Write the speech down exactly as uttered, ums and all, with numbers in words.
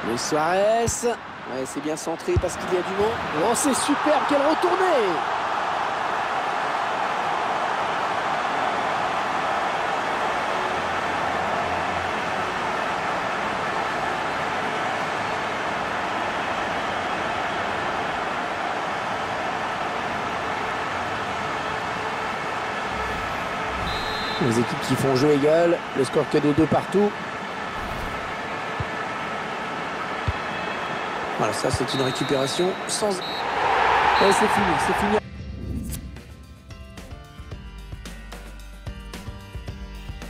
Luis Suarez. Ouais, c'est bien centré parce qu'il y a du monde. Oh, c'est superbe, quelle retournée! Les équipes qui font jeu égal, le score que de deux partout. Voilà, ça c'est une récupération sans... Ouais, c'est fini, c'est fini.